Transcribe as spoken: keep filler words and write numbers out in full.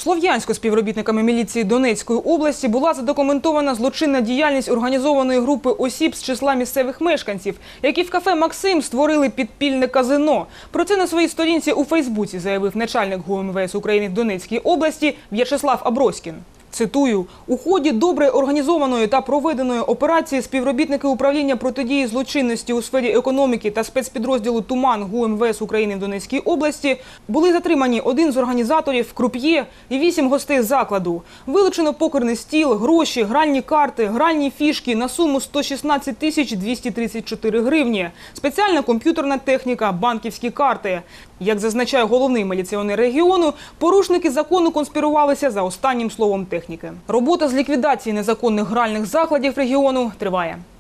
Слов'янську співробітниками міліції Донецької області була задокументована злочинна діяльність організованої групи осіб з числа місцевих мешканців, які в кафе «Максим» створили підпільне казино. Про це на своїй сторінці у Фейсбуці заявив начальник ГУМВС України в Донецькій області В'ячеслав Аброськін. Цитую, «У ході добре організованої та проведеної операції співробітники управління протидії злочинності у сфері економіки та спецпідрозділу «Туман» ГУМВС України в Донецькій області були затримані один з організаторів, круп'є і вісім гостей закладу. Вилучено покерний стіл, гроші, гральні карти, гральні фішки на суму сто шістнадцять тисяч двісті тридцять чотири гривні, спеціальна комп'ютерна техніка, банківські карти». Як зазначає головний міліціонер регіону, порушники закону конспірувалися за останнім словом техніки. Робота з ліквідації незаконних гральних закладів регіону триває.